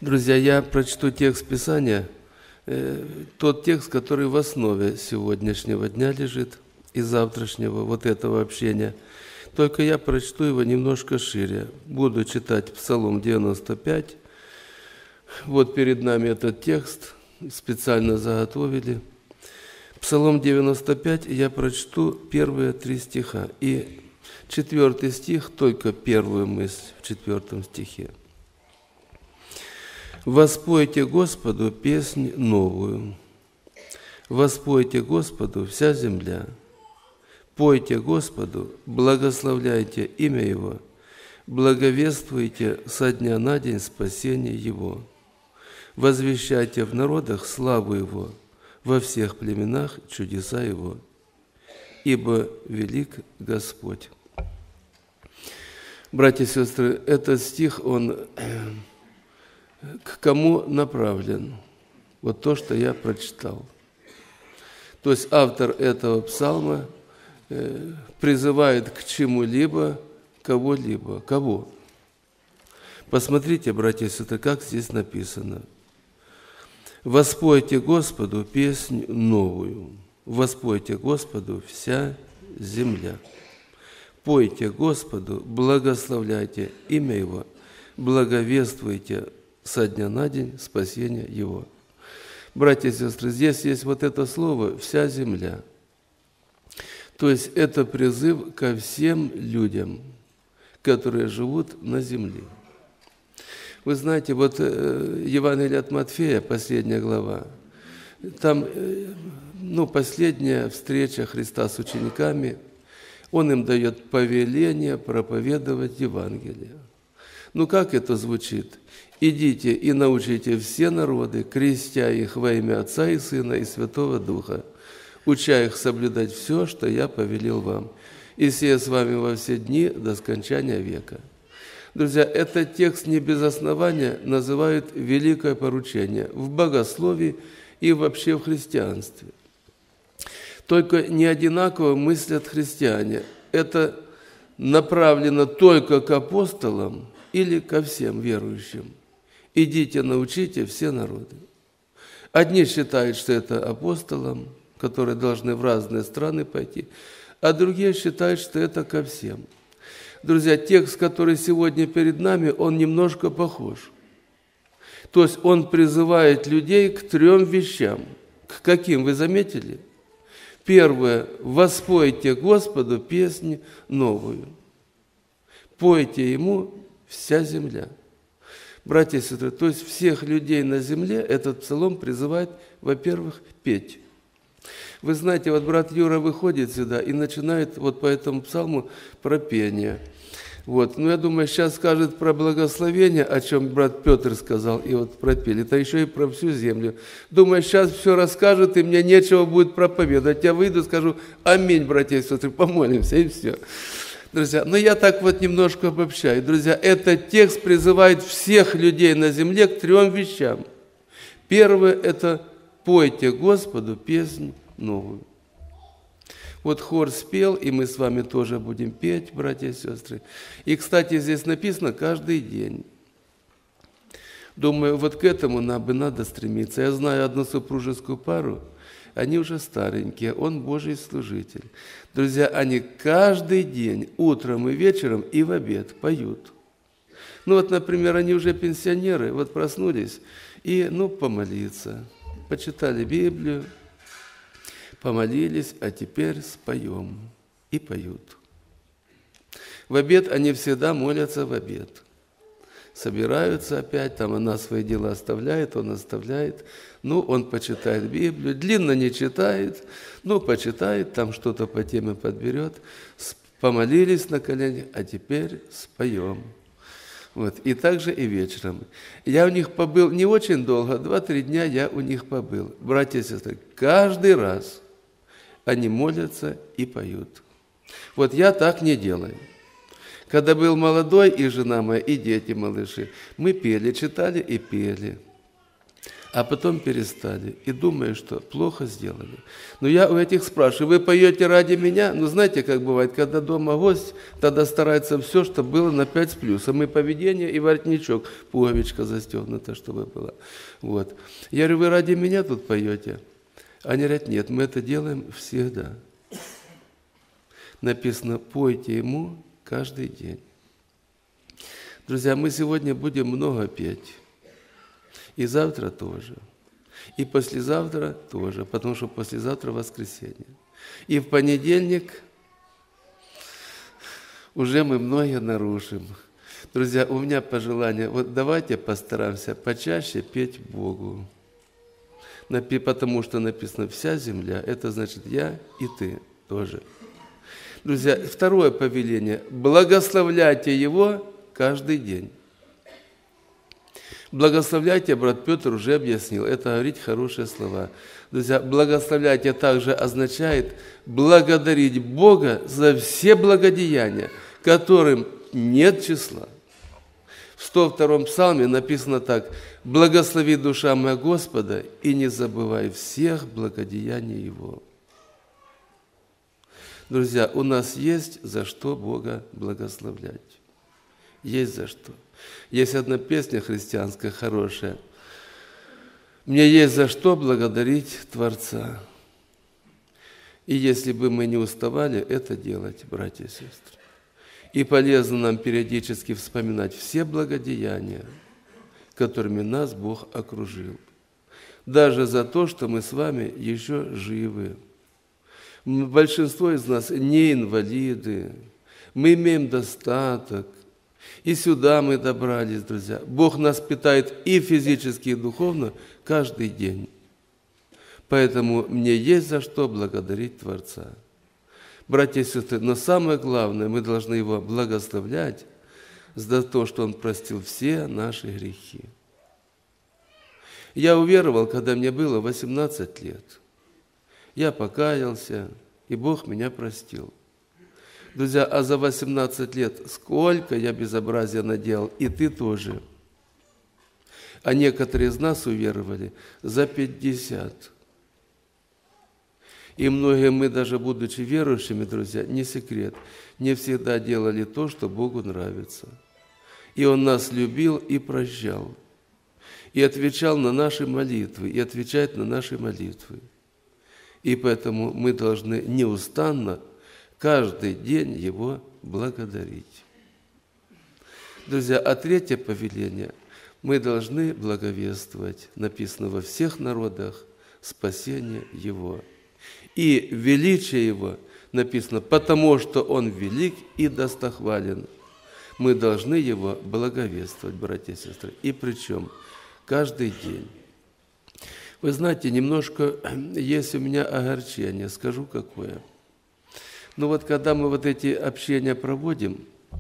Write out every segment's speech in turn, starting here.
Друзья, я прочту текст Писания, тот текст, который в основе сегодняшнего дня лежит и завтрашнего вот этого общения. Только я прочту его немножко шире. Буду читать Псалом 95. Вот перед нами этот текст, специально заготовили. Псалом 95, я прочту первые 3 стиха. И 4 стих, только первую мысль в 4 стихе. «Воспойте Господу песнь новую, воспойте Господу вся земля, пойте Господу, благословляйте имя Его, благовествуйте со дня на день спасение Его, возвещайте в народах славу Его, во всех племенах чудеса Его, ибо велик Господь». Братья и сестры, этот стих, он к кому направлен? Вот то, что я прочитал. То есть автор этого псалма призывает к чему-либо, кого-либо. Кого? Посмотрите, братья и сестры, как здесь написано. «Воспойте Господу песнь новую, воспойте Господу вся земля. Пойте Господу, благословляйте имя Его, благовествуйте со дня на день спасение Его». Братья и сестры, здесь есть вот это слово «вся земля». То есть это призыв ко всем людям, которые живут на земле. Вы знаете, вот Евангелие от Матфея, последняя глава, там последняя встреча Христа с учениками, Он им дает повеление проповедовать Евангелие. Как это звучит? «Идите и научите все народы, крестя их во имя Отца и Сына и Святого Духа, уча их соблюдать все, что я повелел вам, и сея с вами во все дни до скончания века». Друзья, этот текст не без основания называют великое поручение в богословии и вообще в христианстве. Только не одинаково мыслят христиане. Это направлено только к апостолам или ко всем верующим. «Идите, научите все народы». Одни считают, что это апостолам, которые должны в разные страны пойти, а другие считают, что это ко всем. Друзья, текст, который сегодня перед нами, он немножко похож. То есть он призывает людей к 3 вещам. К каким, вы заметили? Первое. «Воспойте Господу песнь новую». Пойте Ему вся земля. Братья и сестры, то есть всех людей на земле этот псалом призывает, во-первых, петь. Вы знаете, вот брат Юра выходит сюда и начинает вот по этому псалму про пение. Я думаю, сейчас скажет про благословение, о чем брат Петр сказал, и вот пропели. Это еще и про всю землю. Думаю, сейчас все расскажет, и мне нечего будет проповедовать. Я выйду, скажу: аминь, братья и сестры, помолимся, и все. Друзья, я так вот немножко обобщаю. Друзья, этот текст призывает всех людей на земле к 3 вещам. Первое – это «пойте Господу песнь новую». Вот хор спел, и мы с вами тоже будем петь, братья и сестры. И, кстати, здесь написано «каждый день». Думаю, вот к этому нам бы надо стремиться. Я знаю одну супружескую пару, они уже старенькие, он Божий служитель. Друзья, они каждый день, утром и вечером, и в обед поют. Например, они уже пенсионеры, вот проснулись, и, помолиться. Почитали Библию, помолились, а теперь споем. И поют. В обед они всегда молятся в обед. Собираются опять, там она свои дела оставляет, он оставляет. Он почитает Библию, длинно не читает, почитает, там что-то по теме подберет. Помолились на коленях, а теперь споем. И также и вечером. Я у них побыл не очень долго, 2-3 дня я у них побыл. Братья и сестры, каждый раз они молятся и поют. Я так не делаю. Когда был молодой, и жена моя, и дети малыши, мы пели, читали и пели. а потом перестали и думаю, что плохо сделали. Но я у этих спрашиваю, вы поете ради меня? Ну, знаете, как бывает, когда дома гость, тогда старается все, чтобы было на 5 с плюсом. И поведение, и воротничок, пуговичка застегнута, чтобы была. Вот. Я говорю, вы ради меня тут поете? Они говорят, нет, мы это делаем всегда. Написано, пойте ему каждый день. Друзья, мы сегодня будем много петь. И завтра тоже. И послезавтра тоже, потому что послезавтра воскресенье. И в понедельник уже мы многие нарушим. Друзья, у меня пожелание, вот давайте постараемся почаще петь Богу. Потому что написано «вся земля», это значит я и ты тоже. Друзья, второе повеление – благословляйте Его каждый день. Благословляйте, брат Петр уже объяснил, это говорить хорошие слова. Друзья, благословляйте также означает благодарить Бога за все благодеяния, которым нет числа. В 102-м псалме написано так: «Благослови, душа моя Господа, и не забывай всех благодеяний Его». Друзья, у нас есть за что Бога благословлять. Есть за что. Есть одна песня христианская хорошая. «Мне есть за что благодарить Творца». И если бы мы не уставали это делать, братья и сестры, и полезно нам периодически вспоминать все благодеяния, которыми нас Бог окружил, даже за то, что мы с вами еще живы. Большинство из нас не инвалиды, мы имеем достаток, и сюда мы добрались, друзья. Бог нас питает и физически, и духовно каждый день. Поэтому мне есть за что благодарить Творца. Братья и сестры, но самое главное, мы должны Его благословлять за то, что Он простил все наши грехи. Я уверовал, когда мне было 18 лет. Я покаялся, и Бог меня простил. Друзья, а за 18 лет сколько я безобразия наделал, и ты тоже. А некоторые из нас уверовали за 50. И многие мы, даже будучи верующими, друзья, не секрет, не всегда делали то, что Богу нравится. И Он нас любил и прощал, и отвечал на наши молитвы, и отвечает на наши молитвы. И поэтому мы должны неустанно каждый день Его благодарить. Друзья, а третье повеление – мы должны благовествовать, написано во всех народах, спасение Его. И величие Его написано, потому что Он велик и достохвален. Мы должны Его благовествовать, братья и сестры, и причем каждый день. Вы знаете, немножко есть у меня огорчение, скажу какое. Но вот когда мы вот эти общения проводим,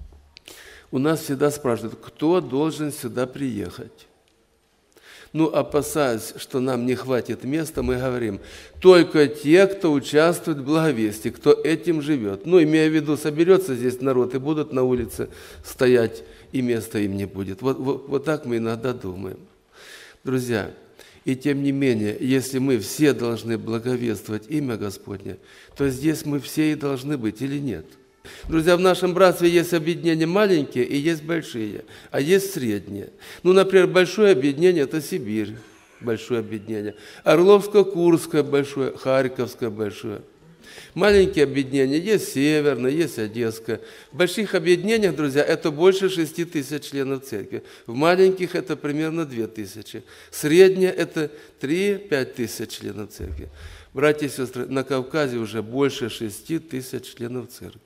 у нас всегда спрашивают, кто должен сюда приехать. Ну, опасаясь, что нам не хватит места, мы говорим, только те, кто участвует в благовестии, кто этим живет. Ну, имея в виду, соберется здесь народ и будут на улице стоять, и места им не будет. Вот так мы иногда думаем. Друзья, и тем не менее, если мы все должны благовествовать имя Господне, то здесь мы все и должны быть или нет? Друзья, в нашем братстве есть объединения маленькие и есть большие, а есть средние. Ну, например, большое объединение – это Сибирь, большое объединение. Орловско-Курское большое, Харьковское большое. Маленькие объединения есть Северное, есть Одесское. В больших объединениях, друзья, это больше 6 тысяч членов церкви. В маленьких это примерно 2000. Среднее это 3-5 тысяч членов церкви. Братья и сестры, на Кавказе уже больше 6 тысяч членов церкви.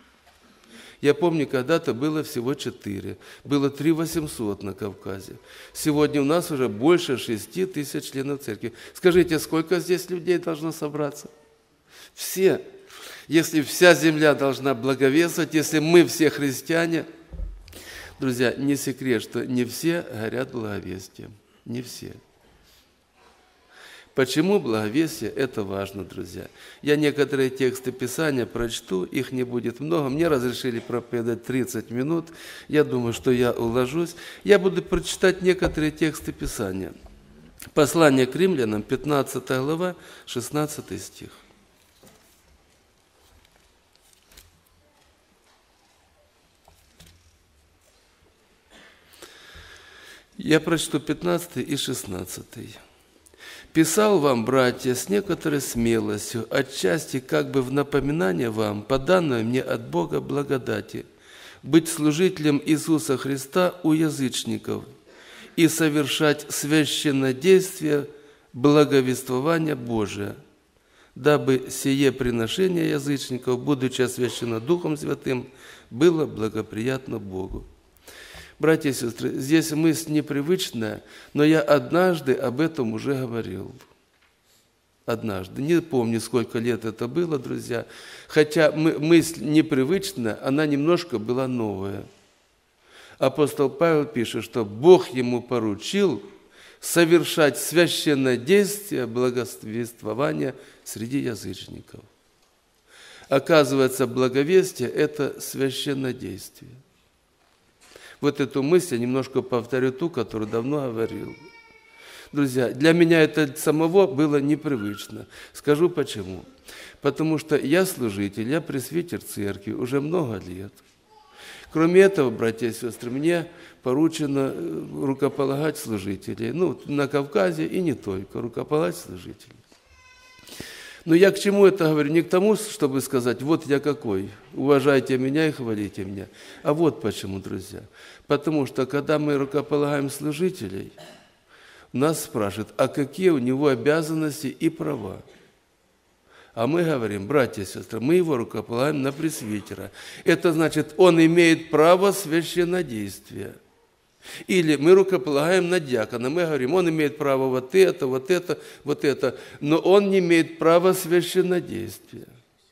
Я помню, когда-то было всего 4. Было 3800 на Кавказе. Сегодня у нас уже больше 6 тысяч членов церкви. Скажите, сколько здесь людей должно собраться? Все. Если вся земля должна благовествовать, если мы все христиане, друзья, не секрет, что не все горят благовестием. Не все. Почему благовестие? Это важно, друзья. Я некоторые тексты Писания прочту, их не будет много. Мне разрешили проповедовать 30 минут. Я думаю, что я уложусь. Я буду прочитать некоторые тексты Писания. Послание к римлянам, 15 глава, 16 стих. Я прочту 15 и 16. «Писал вам, братья, с некоторой смелостью, отчасти как бы в напоминание вам, по данной мне от Бога благодати, быть служителем Иисуса Христа у язычников и совершать священнодействие благовествования Божия, дабы сие приношение язычников, будучи освящено Духом Святым, было благоприятно Богу». Братья и сестры, здесь мысль непривычная, но я однажды об этом уже говорил. Однажды. Не помню, сколько лет это было, друзья. Хотя мысль непривычная, она немножко была новая. Апостол Павел пишет, что Бог ему поручил совершать священное действие благовествования среди язычников. Оказывается, благовестие – это священное действие. Вот эту мысль я немножко повторю ту, которую давно говорил. Друзья, для меня это самого было непривычно. Скажу почему. Потому что я служитель, я пресвитер церкви уже много лет. Кроме этого, братья и сестры, мне поручено рукополагать служителей. На Кавказе и не только, рукополагать служителей. Но я к чему это говорю? Не к тому, чтобы сказать, вот я какой, уважайте меня и хвалите меня. А вот почему, друзья. Потому что, когда мы рукополагаем служителей, нас спрашивают, а какие у него обязанности и права. А мы говорим, братья и сестры, мы его рукополагаем на пресвитера. Это значит, он имеет право священнодействия. Или мы рукополагаем на диакона, мы говорим, он имеет право вот это, но он не имеет права священнодействия.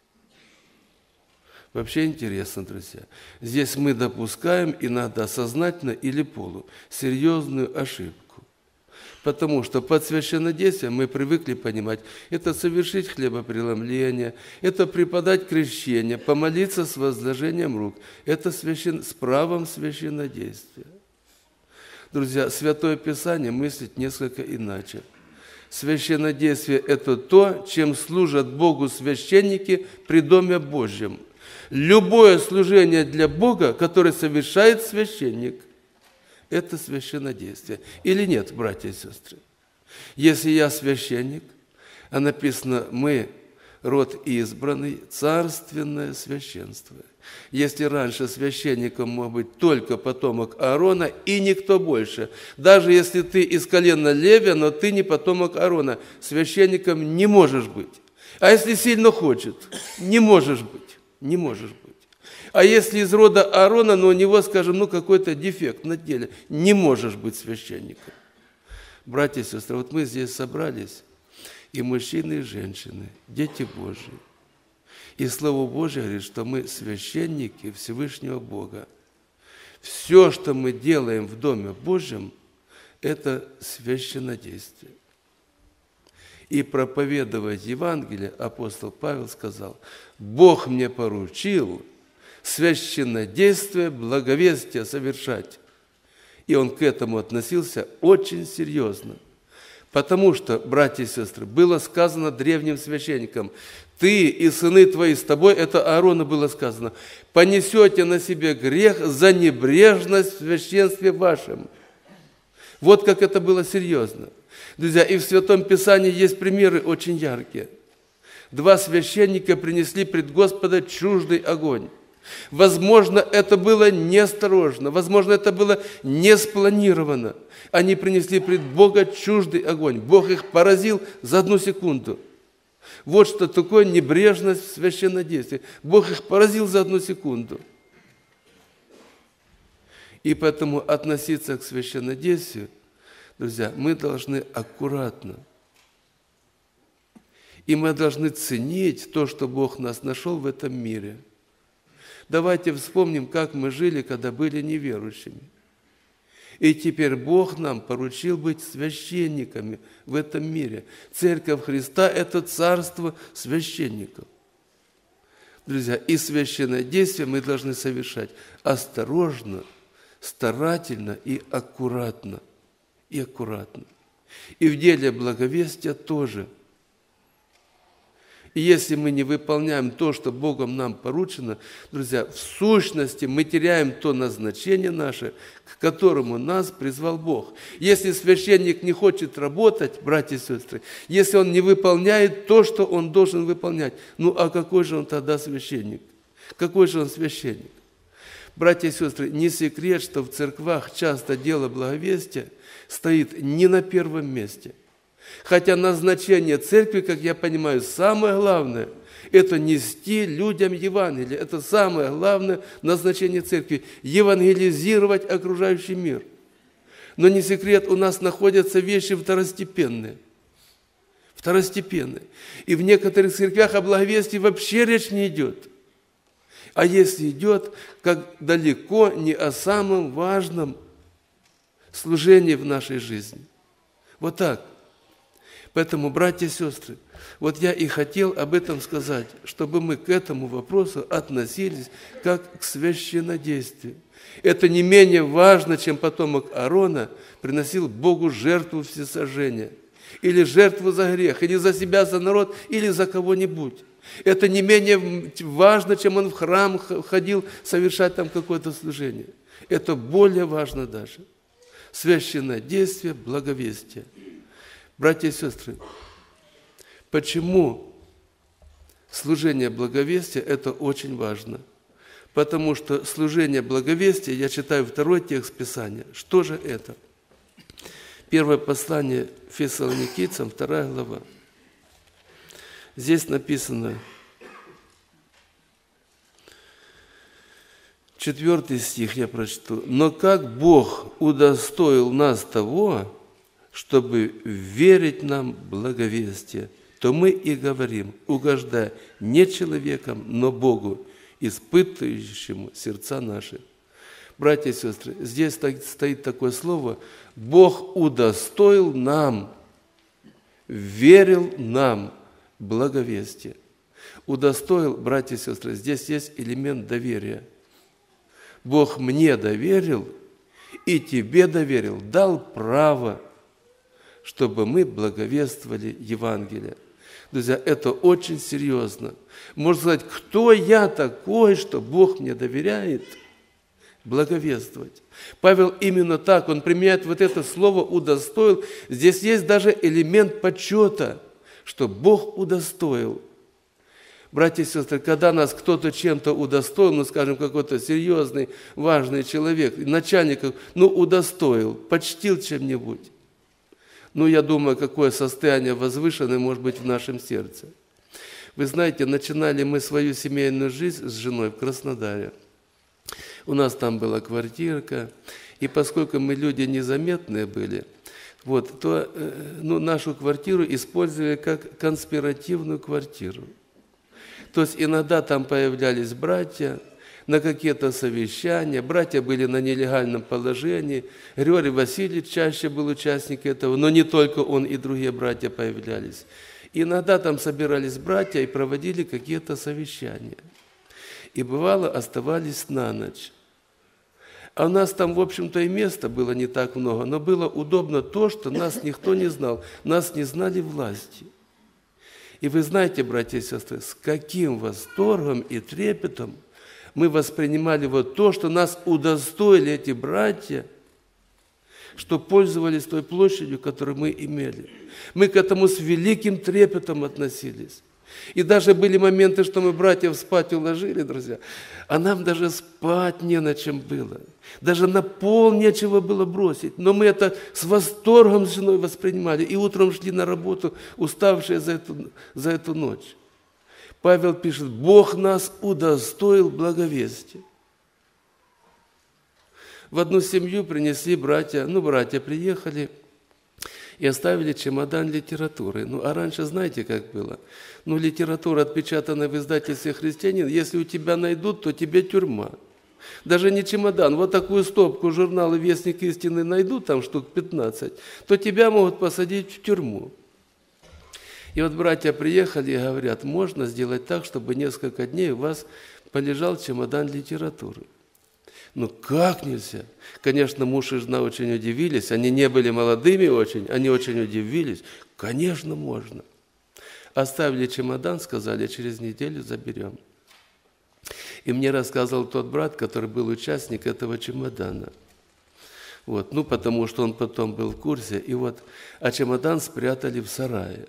Вообще интересно, друзья. Здесь мы допускаем иногда сознательно или серьезную ошибку. Потому что под священнодействием мы привыкли понимать, это совершить хлебопреломление, это преподать крещение, помолиться с возложением рук. Это с правом священнодействия. Друзья, Святое Писание мыслит несколько иначе. Священнодействие – это то, чем служат Богу священники при Доме Божьем. Любое служение для Бога, которое совершает священник, это священнодействие. Или нет, братья и сестры? Если я священник, а написано «мы род избранный, царственное священство». Если раньше священником мог быть только потомок Аарона и никто больше, даже если ты из колена Левия, но ты не потомок Аарона, священником не можешь быть. А если сильно хочет, не можешь быть, не можешь быть. А если из рода Аарона, но у него, скажем, какой-то дефект на теле, не можешь быть священником. Братья и сестры, вот мы здесь собрались, и мужчины, и женщины, дети Божьи. И Слово Божье говорит, что мы священники Всевышнего Бога. Все, что мы делаем в Доме Божьем, это священнодействие. И проповедовать Евангелие апостол Павел сказал, Бог мне поручил священнодействие, благовестие совершать. И он к этому относился очень серьезно. Потому что, братья и сестры, было сказано древним священникам, ты и сыны твои с тобой, это Аарону было сказано, понесете на себе грех за небрежность в священстве вашем. Вот как это было серьезно. Друзья, и в Святом Писании есть примеры очень яркие. 2 священника принесли пред Господа чуждый огонь. Возможно, это было неосторожно, возможно, это было не спланировано. Они принесли пред Бога чуждый огонь. Бог их поразил за 1 секунду. Вот что такое небрежность в священнодействии. Бог их поразил за 1 секунду. И поэтому относиться к священнодействию, друзья, мы должны аккуратно. И мы должны ценить то, что Бог нас нашел в этом мире. Давайте вспомним, как мы жили, когда были неверующими. И теперь Бог нам поручил быть священниками в этом мире. Церковь Христа – это царство священников. Друзья, и священное действие мы должны совершать осторожно, старательно и аккуратно. И аккуратно. И в деле благовестия тоже. И если мы не выполняем то, что Богом нам поручено, друзья, в сущности мы теряем то назначение наше, к которому нас призвал Бог. Если священник не хочет работать, братья и сестры, если он не выполняет то, что он должен выполнять, ну а какой же он тогда священник? Какой же он священник? Братья и сестры, не секрет, что в церквах часто дело благовестия стоит не на первом месте. Хотя назначение церкви, как я понимаю, самое главное – это нести людям Евангелие. Это самое главное назначение церкви – евангелизировать окружающий мир. Но не секрет, у нас находятся вещи второстепенные. Второстепенные. И в некоторых церквях о благовестии вообще речь не идет. А если идет, как далеко не о самом важном служении в нашей жизни. Вот так. Поэтому, братья и сестры, вот я и хотел об этом сказать, чтобы мы к этому вопросу относились как к священнодействию. Это не менее важно, чем потомок Аарона приносил Богу жертву всесожжения, или жертву за грех, или за себя, за народ, или за кого-нибудь. Это не менее важно, чем он в храм ходил совершать там какое-то служение. Это более важно даже. Священнодействие, благовестие. Братья и сестры, почему служение благовестия – это очень важно? Потому что служение благовестия, я читаю второй текст Писания. Что же это? Первое послание Фессалоникийцам, 2 глава. Здесь написано, 4 стих я прочту. «Но как Бог удостоил нас того, чтобы верить нам благовестие, то мы и говорим, угождая не человеком, но Богу, испытывающему сердца наши». Братья и сестры, здесь стоит такое слово «Бог удостоил нам, верил нам благовестие». Удостоил, братья и сестры, здесь есть элемент доверия. Бог мне доверил и тебе доверил, дал право, чтобы мы благовествовали Евангелие. Друзья, это очень серьезно. Можно сказать, кто я такой, что Бог мне доверяет благовествовать? Павел именно так, он применяет вот это слово «удостоил». Здесь есть даже элемент почета, что Бог удостоил. Братья и сестры, когда нас кто-то чем-то удостоил, ну, скажем, какой-то серьезный, важный человек, начальник, ну, удостоил, почтил чем-нибудь, ну, я думаю, какое состояние возвышенное может быть в нашем сердце. Вы знаете, начинали мы свою семейную жизнь с женой в Краснодаре. У нас там была квартирка, и поскольку мы люди незаметные были, вот, то нашу квартиру использовали как конспиративную квартиру. То есть иногда там появлялись братья на какие-то совещания, братья были на нелегальном положении, Григорий Васильевич чаще был участник этого, но не только он, и другие братья появлялись. Иногда там собирались братья и проводили какие-то совещания. И бывало оставались на ночь. А у нас там, в общем-то, и места было не так много, но было удобно то, что нас никто не знал, нас не знали власти. И вы знаете, братья и сестры, с каким восторгом и трепетом мы воспринимали вот то, что нас удостоили эти братья, что пользовались той площадью, которую мы имели. Мы к этому с великим трепетом относились. И даже были моменты, что мы братьев спать уложили, друзья, а нам даже спать не на чем было. Даже на пол нечего было бросить. Но мы это с восторгом с женой воспринимали. И утром шли на работу, уставшие за эту ночь. Павел пишет, Бог нас удостоил благовестия. В одну семью принесли братья, братья приехали и оставили чемодан литературы. А раньше знаете, как было? Литература, отпечатанная в издательстве «Христианин», если у тебя найдут, то тебе тюрьма. Даже не чемодан, вот такую стопку журнала «Вестник истины» найдут, там штук 15, то тебя могут посадить в тюрьму. И вот братья приехали и говорят, можно сделать так, чтобы несколько дней у вас полежал чемодан литературы. Ну как нельзя? Конечно, муж и жена очень удивились, они не были молодыми очень, они очень удивились. Конечно, можно. Оставили чемодан, сказали, через неделю заберем. И мне рассказывал тот брат, который был участник этого чемодана. Вот, ну, потому что он потом был в курсе. И вот, а чемодан спрятали в сарае.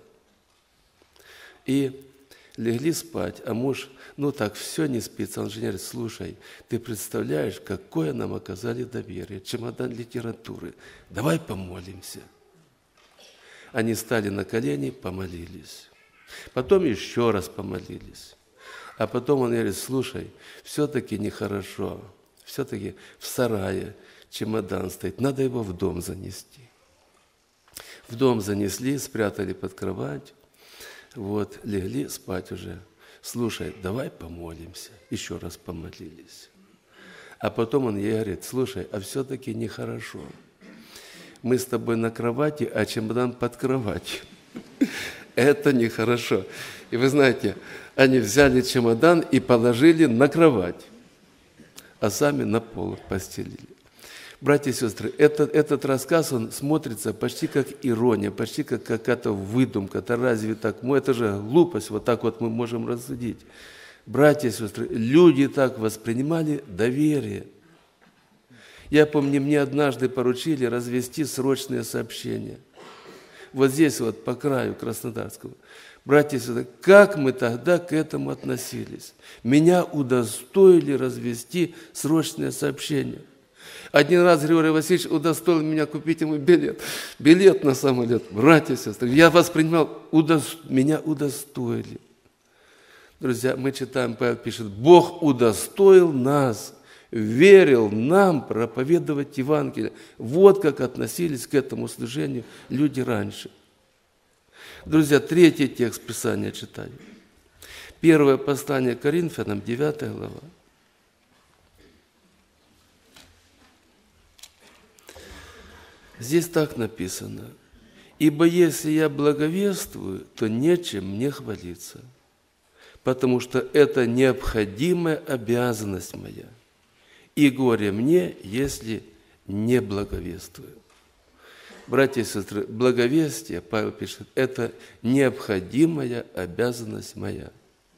И легли спать, а муж, ну так, все не спится. Он же говорит, слушай, ты представляешь, какое нам оказали доверие, чемодан литературы, давай помолимся. Они стали на колени, помолились. Потом еще раз помолились. А потом он говорит, слушай, все-таки нехорошо, все-таки в сарае чемодан стоит, надо его в дом занести. В дом занесли, спрятали под кровать. Вот, легли спать уже. Слушай, давай помолимся. Еще раз помолились. А потом он ей говорит, слушай, а все-таки нехорошо. Мы с тобой на кровати, а чемодан под кроватью. Это нехорошо. И вы знаете, они взяли чемодан и положили на кровать, а сами на пол постелили. Братья и сестры, этот рассказ, он смотрится почти как ирония, почти как какая-то выдумка. Это разве так? Это же глупость, вот так вот мы можем рассудить. Братья и сестры, люди так воспринимали доверие. Я помню, мне однажды поручили развести срочные сообщения. Вот здесь вот по краю Краснодарского. Братья и сестры, как мы тогда к этому относились? Меня удостоили развести срочные сообщения. Один раз Григорий Васильевич удостоил меня купить ему билет на самолет. Братья и сестры, я воспринимал, меня удостоили. Друзья, мы читаем, Павел пишет, Бог удостоил нас, верил нам проповедовать Евангелие. Вот как относились к этому служению люди раньше. Друзья, 3 текст Писания читаю. 1 послание к Коринфянам, 9 глава. Здесь так написано. «Ибо если я благовествую, то нечем мне хвалиться, потому что это необходимая обязанность моя, и горе мне, если не благовествую». Братья и сестры, благовестие, Павел пишет, это необходимая обязанность моя.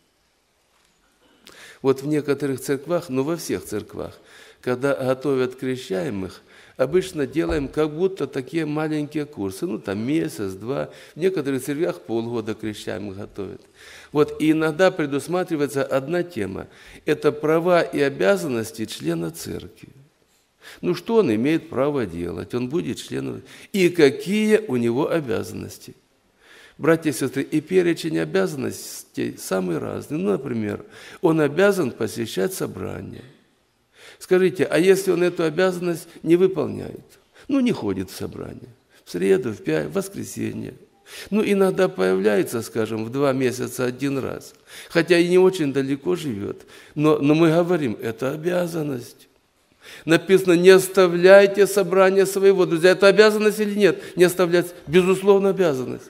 Вот в некоторых церквах, но во всех церквах, когда готовят крещаемых, обычно делаем как будто такие маленькие курсы, ну там месяц-два, в некоторых церквях полгода крещаемых готовят. Вот и иногда предусматривается одна тема – это права и обязанности члена церкви. Ну что он имеет право делать? Он будет членом. И какие у него обязанности? Братья и сестры, и перечень обязанностей самый разный. Ну, например, он обязан посещать собрания. Скажите, а если он эту обязанность не выполняет? Ну, не ходит в собрание. В среду, в воскресенье. Ну, иногда появляется, скажем, в 2 месяца 1 раз. Хотя и не очень далеко живет. Но мы говорим, это обязанность. Написано, не оставляйте собрание своего. Друзья, это обязанность или нет? Не оставлять, безусловно, обязанность.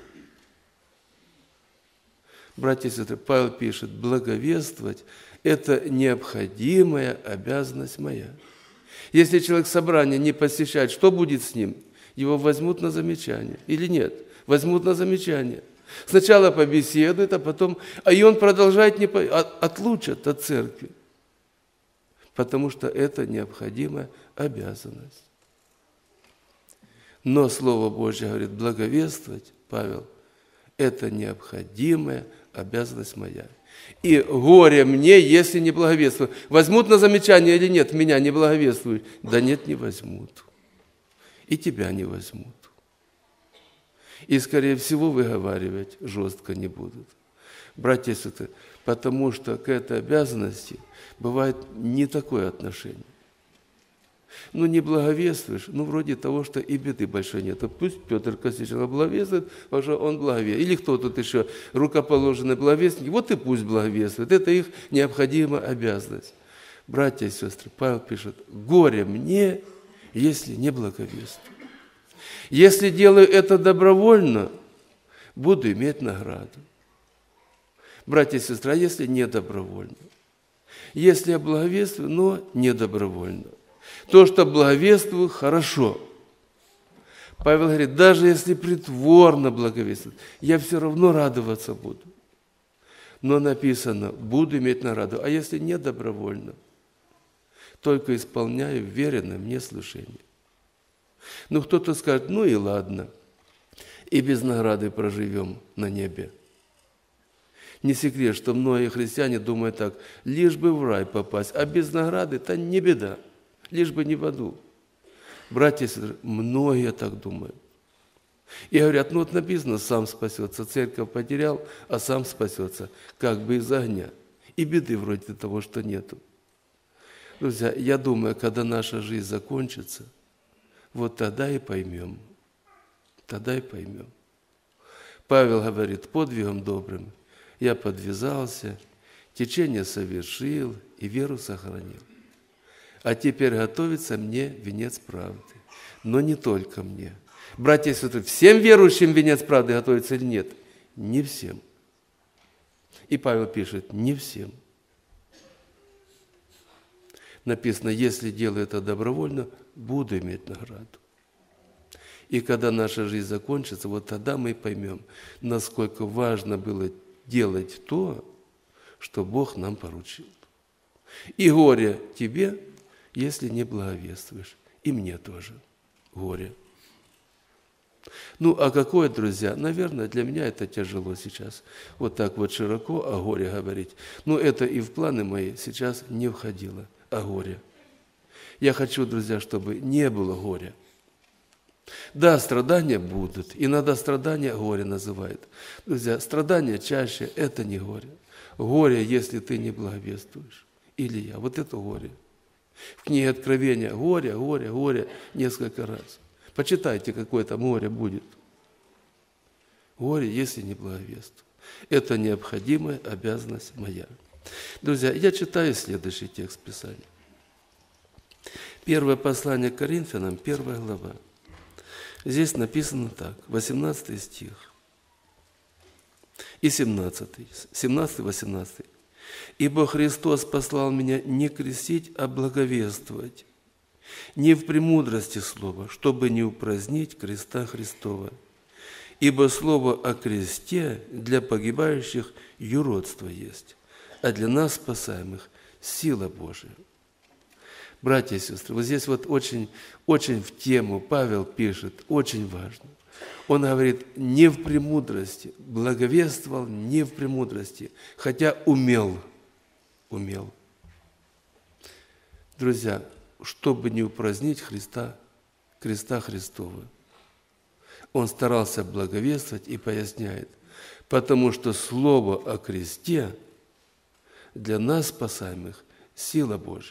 Братья и сестры, Павел пишет, благовествовать – это необходимая обязанность моя. Если человек собрание не посещает, что будет с ним? Его возьмут на замечание или нет? Возьмут на замечание. Сначала побеседуют, а потом... и он продолжает, отлучат от церкви. Потому что это необходимая обязанность. Но Слово Божье говорит, благовествовать, Павел, это необходимая обязанность моя. И горе мне, если не благовествую. Возьмут на замечание или нет, меня не благовествуют? Да нет, не возьмут. И тебя не возьмут. И, скорее всего, выговаривать жестко не будут. Братья и сестры, потому что к этой обязанности бывает не такое отношение. Ну, не благовествуешь, ну, вроде того, что и беды большой нет. Пусть Петр Косиченко благовествует, потому что он благовествует. Или кто тут еще рукоположенный благовестник, вот и пусть благовествует. Это их необходимая обязанность. Братья и сестры, Павел пишет, горе мне, если не благовествую. Если делаю это добровольно, буду иметь награду. Братья и сестры, а если не добровольно? Если я благовествую, но не добровольно. То, что благовествую, хорошо. Павел говорит, даже если притворно благовествовать, я все равно радоваться буду. Но написано, буду иметь награду. А если не добровольно, только исполняю веренное мне служение. Ну, кто-то скажет, ну и ладно, и без награды проживем на небе. Не секрет, что многие христиане думают так, лишь бы в рай попасть, а без награды – это не беда, лишь бы не в аду. Братья и сестры, многие так думают. И говорят, ну вот написано, сам спасется, церковь потерял, а сам спасется, как бы из огня. И беды вроде того, что нету. Друзья, я думаю, когда наша жизнь закончится, вот тогда и поймем. Тогда и поймем. Павел говорит, подвигом добрым я подвязался, течение совершил и веру сохранил. А теперь готовится мне венец правды. Но не только мне. Братья и сестры, всем верующим венец правды готовится или нет? Не всем. И Павел пишет, не всем. Написано, если делаю это добровольно, буду иметь награду. И когда наша жизнь закончится, вот тогда мы поймем, насколько важно было делать то, что Бог нам поручил. И горе тебе, если не благовествуешь. И мне тоже горе. Ну, а какое, друзья? Наверное, для меня это тяжело сейчас. Вот так вот широко о горе говорить. Но это и в планы мои сейчас не входило, о горе. Я хочу, друзья, чтобы не было горя. Да, страдания будут. Иногда страдания горе называют. Друзья, страдания чаще – это не горе. Горе, если ты не благовествуешь. Или я. Вот это горе. В книге Откровения горе, горе, горе несколько раз. Почитайте, какое там горе будет. Горе, если не благовествую. Это необходимая обязанность моя. Друзья, я читаю следующий текст Писания. Первое послание к Коринфянам, 1 глава. Здесь написано так, 18 стих и 17, 17-18. «Ибо Христос послал меня не крестить, а благовествовать, не в премудрости слова, чтобы не упразднить креста Христова. Ибо слово о кресте для погибающих юродство есть, а для нас, спасаемых, сила Божия». Братья и сестры, вот здесь вот очень в тему Павел пишет, очень важно. Он говорит, не в премудрости, благовествовал не в премудрости, хотя умел. Друзья, чтобы не упразднить креста Христова, он старался благовествовать и поясняет, потому что слово о кресте для нас, спасаемых, сила Божия.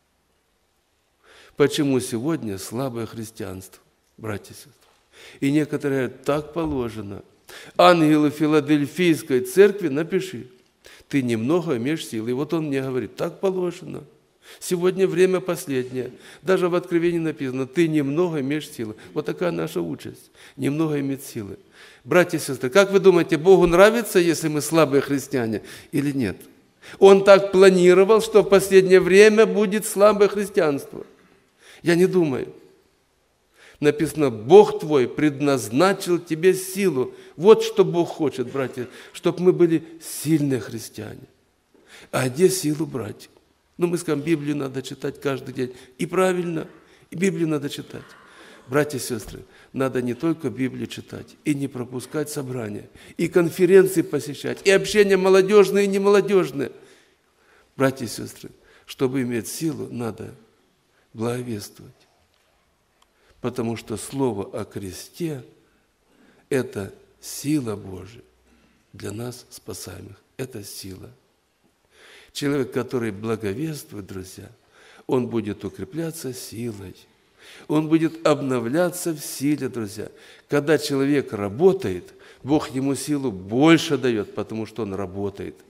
Почему сегодня слабое христианство, братья и сестры? И некоторые говорят, так положено. Ангелу Филадельфийской церкви напиши, ты немного имеешь силы. И вот он мне говорит, так положено. Сегодня время последнее. Даже в Откровении написано, ты немного имеешь силы. Вот такая наша участь. Немного иметь силы. Братья и сестры, как вы думаете, Богу нравится, если мы слабые христиане или нет? Он так планировал, что в последнее время будет слабое христианство. Я не думаю. Написано, Бог твой предназначил тебе силу. Вот что Бог хочет, братья, чтобы мы были сильные христиане. А где силу брать? Ну, мы скажем, Библию надо читать каждый день. И правильно, и Библию надо читать. Братья и сестры, надо не только Библию читать, и не пропускать собрания, и конференции посещать, и общение молодежное и немолодежное. Братья и сестры, чтобы иметь силу, надо благовествовать. Потому что слово о кресте – это сила Божия для нас, спасаемых. Это сила. Человек, который благовествует, друзья, он будет укрепляться силой. Он будет обновляться в силе, друзья. Когда человек работает, Бог ему силу больше дает, потому что он работает.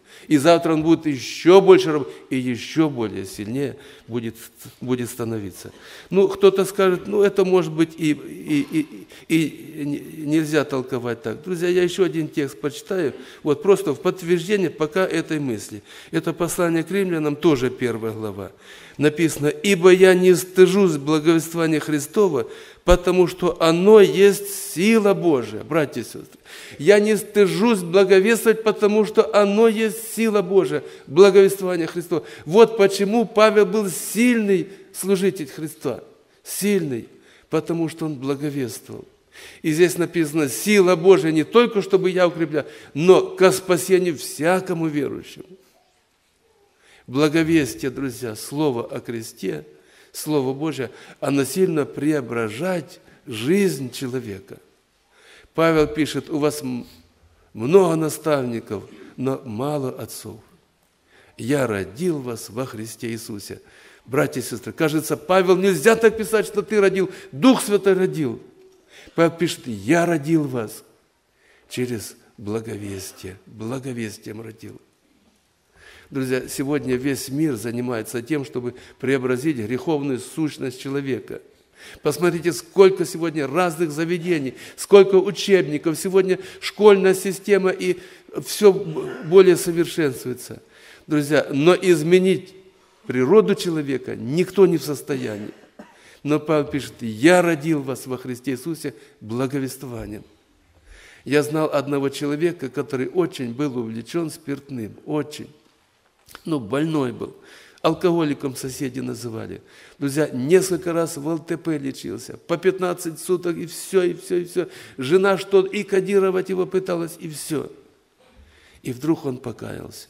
И завтра он будет еще больше работать, и еще более сильнее будет становиться. Ну, кто-то скажет, ну, это может быть и нельзя толковать так. Друзья, я еще один текст почитаю, вот просто в подтверждение пока этой мысли. Это послание к римлянам, тоже 1 глава. Написано: «Ибо я не стыжусь благовествования Христова, потому что оно есть сила Божия». Братья и сестры, я не стыжусь благовествовать, потому что оно есть сила Божия, благовествование Христова. Вот почему Павел был сильный служитель Христа. Сильный, потому что он благовествовал. И здесь написано: сила Божия не только, чтобы я укреплял, но ко спасению всякому верующему. Благовестие, друзья, Слово о кресте, Слово Божие, оно сильно преображает жизнь человека. Павел пишет: у вас много наставников, но мало отцов. Я родил вас во Христе Иисусе. Братья и сестры, кажется, Павел, нельзя так писать, что ты родил, Дух Святой родил. Павел пишет: я родил вас через благовестие, благовестием родил. Друзья, сегодня весь мир занимается тем, чтобы преобразить греховную сущность человека. Посмотрите, сколько сегодня разных заведений, сколько учебников. Сегодня школьная система и все более совершенствуется. Друзья, но изменить природу человека никто не в состоянии. Но Павел пишет: я родил вас во Христе Иисусе благовествованием. Я знал одного человека, который очень был увлечен спиртным, очень. Больной был. Алкоголиком соседи называли. Друзья, несколько раз в ЛТП лечился. По 15 суток, и все, и все, и все. Жена что и кодировать его пыталась, и все. И вдруг он покаялся.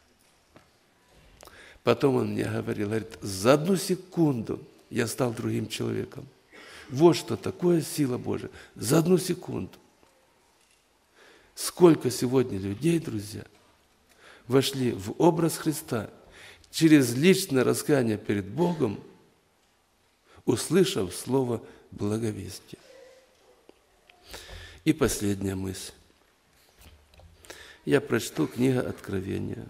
Потом он мне говорит: за одну секунду я стал другим человеком. Вот что такое сила Божия. За одну секунду. Сколько сегодня людей, друзья, вошли в образ Христа через личное раскаяние перед Богом, услышав слово благовестия. И последняя мысль. Я прочту книга Откровения.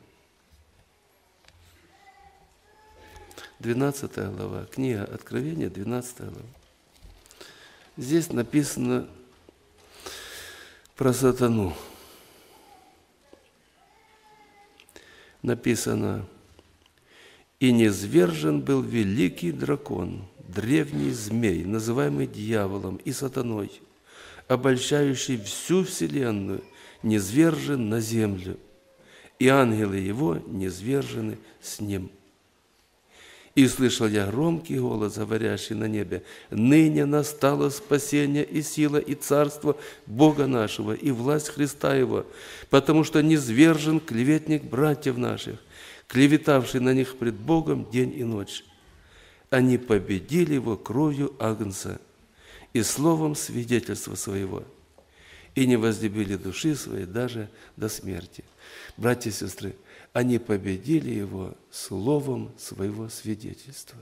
12 глава. Книга Откровения, 12 глава. Здесь написано про сатану. Написано: «И низвержен был великий дракон, древний змей, называемый дьяволом и сатаной, обольщающий всю вселенную, низвержен на землю, и ангелы его низвержены с ним. И слышал я громкий голос, говорящий на небе: ныне настало спасение и сила и царство Бога нашего и власть Христа Его, потому что низвержен клеветник братьев наших, клеветавший на них пред Богом день и ночь. Они победили его кровью Агнца и словом свидетельства своего, и не возлюбили души своей даже до смерти». Братья и сестры, они победили его словом своего свидетельства.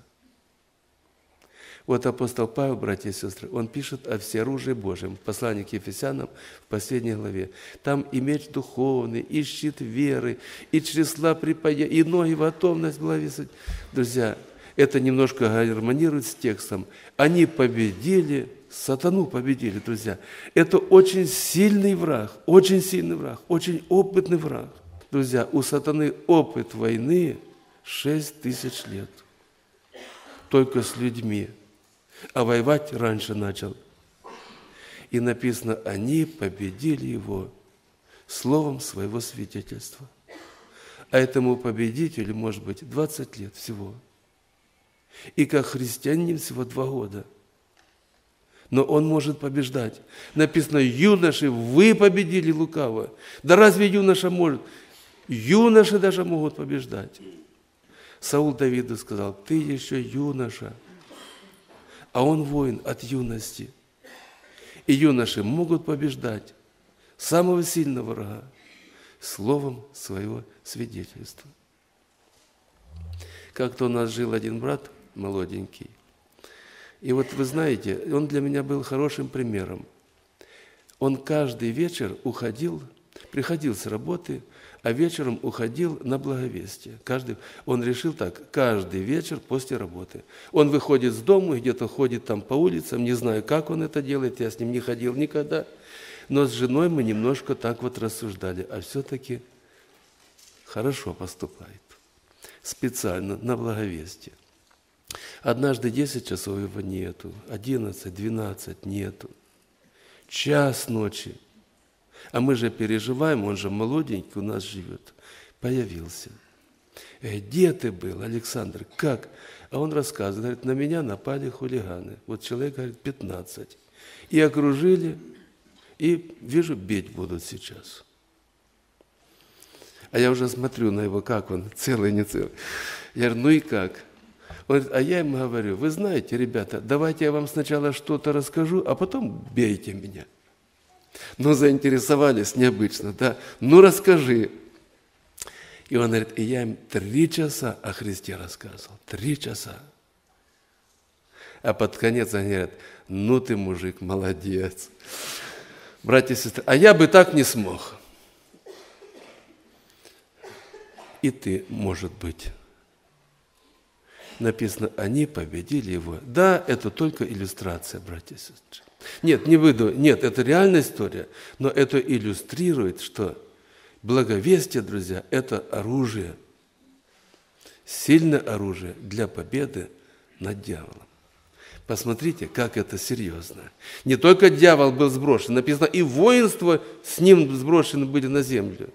Вот апостол Павел, братья и сестры, он пишет о всеоружии Божьем в послании к Ефесянам в последней главе. Там и меч духовный, и щит веры, и чресла припаяния, и ноги готовность благовествовать. Друзья, это немножко гармонирует с текстом. Они победили, сатану победили, друзья. Это очень сильный враг, очень опытный враг. Друзья, у сатаны опыт войны 6000 лет. Только с людьми. А воевать раньше начал. И написано: они победили его словом своего свидетельства. А этому победителю может быть 20 лет всего. И как христианин всего 2 года. Но он может побеждать. Написано: юноши, вы победили лукавого. Да разве юноша может? Юноши даже могут побеждать. Саул Давиду сказал: ты еще юноша, а он воин от юности. И юноши могут побеждать самого сильного врага словом своего свидетельства. Как-то у нас жил один брат молоденький. И вот вы знаете, он для меня был хорошим примером. Он каждый вечер уходил приходил с работы, а вечером уходил на благовестие. Он решил так, каждый вечер после работы. Он выходит с дома, где-то ходит там по улицам, не знаю, как он это делает, я с ним не ходил никогда. Но с женой мы немножко так вот рассуждали, а все-таки хорошо поступает. Специально на благовестие. Однажды 10 часов его нету, 11, 12 нету. Час ночи. А мы же переживаем, он же молоденький у нас живет. Появился. Где ты был, Александр? Как? А он рассказывает, говорит, на меня напали хулиганы. Вот человек, говорит, 15. И окружили, и вижу, бить будут сейчас. А я уже смотрю на его, как он, целый, не целый. Я говорю, ну и как? Он говорит, а я ему говорю, вы знаете, ребята, давайте я вам сначала что-то расскажу, а потом бейте меня. Ну, заинтересовались необычно, да? Ну, расскажи. И он говорит, и я им 3 часа о Христе рассказывал. 3 часа. А под конец они говорят, ну ты, мужик, молодец. Братья и сестры, а я бы так не смог. И ты, может быть. Написано, они победили его. Да, это только иллюстрация, братья и сестры. Нет, это реальная история, но это иллюстрирует, что благовестие, друзья, это оружие, сильное оружие для победы над дьяволом. Посмотрите, как это серьезно. Не только дьявол был сброшен, написано, и воинство с ним сброшены были на землю.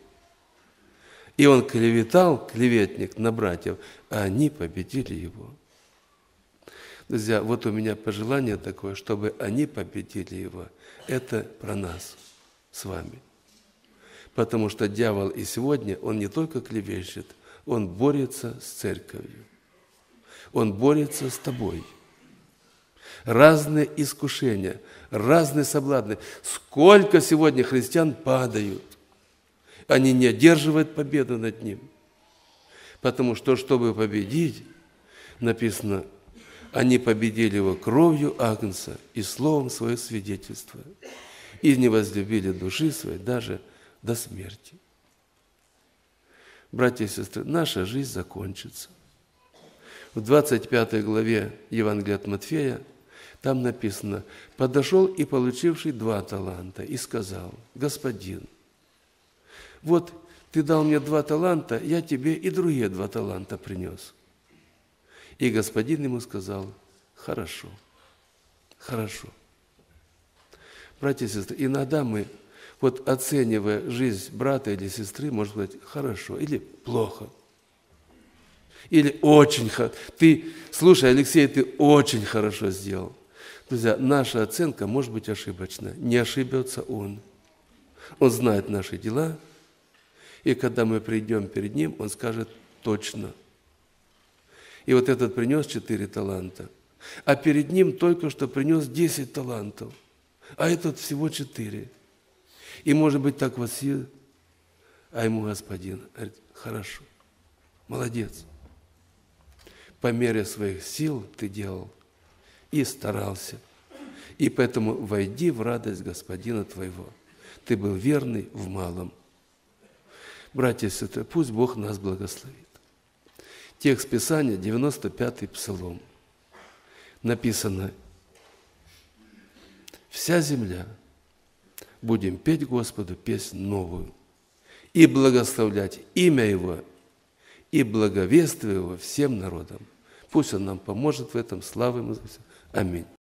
И он клеветал, клеветник, на братьев, а они победили его. Друзья, вот у меня пожелание такое, чтобы они победили его. Это про нас с вами. Потому что дьявол и сегодня, он не только клевещет, он борется с церковью. Он борется с тобой. Разные искушения, разные соблазны. Сколько сегодня христиан падают. Они не одерживают победу над ним. Потому что, чтобы победить, написано, они победили его кровью Агнца и словом свое свидетельство, и не возлюбили души своей даже до смерти. Братья и сестры, наша жизнь закончится. В 25 главе Евангелия от Матфея там написано, подошел и получивший 2 таланта и сказал, Господин, вот ты дал мне 2 таланта, я тебе и другие 2 таланта принес. И господин ему сказал, хорошо, хорошо. Братья и сестры, иногда мы, вот оценивая жизнь брата или сестры, можно сказать, хорошо или плохо. Или очень хорошо. Слушай, Алексей, ты очень хорошо сделал. Друзья, наша оценка может быть ошибочна. Не ошибется он. Он знает наши дела. И когда мы придем перед ним, он скажет точно. И вот этот принес 4 таланта, а перед ним только что принес 10 талантов, а этот всего 4. И может быть так вот сидит, а ему господин говорит, хорошо, молодец. По мере своих сил ты делал и старался. И поэтому войди в радость Господина твоего. Ты был верный в малом. Братья и сестры, пусть Бог нас благословит. Текст Писания, 95-й Псалом. Написано, «Вся земля, будем петь Господу песнь новую, и благословлять имя Его, и благовествуя Его всем народам». Пусть Он нам поможет в этом. Слава Ему за все. Аминь.